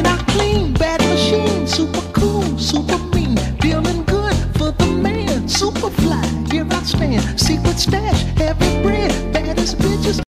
Clean, I clean, bad machine, super cool, super mean, feeling good for the man, super fly. Here I stand, secret stash, heavy bread, baddest bitches.